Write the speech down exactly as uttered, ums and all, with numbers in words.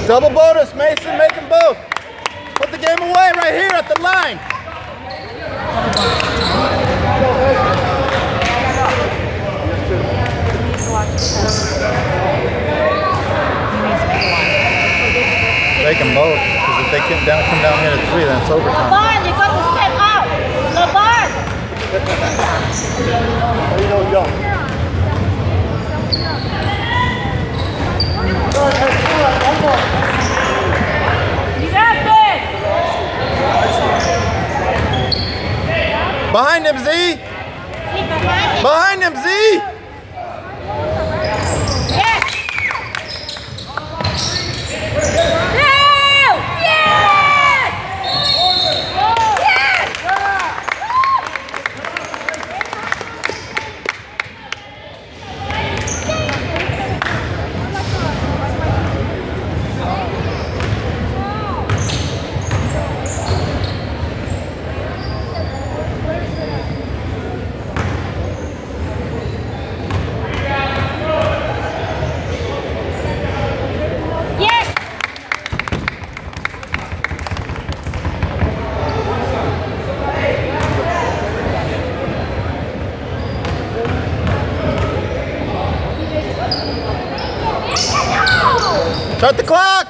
Double bonus, Mason, make them both. Put the game away right here at the line. Make them both, because if they come down, come down here to three, then it's overtime. LeBron, you got to step out. LeBron. You know, go. You got this. Behind him, Z. Behind him, Z. Yes. No. Yes. Yes. Start the clock.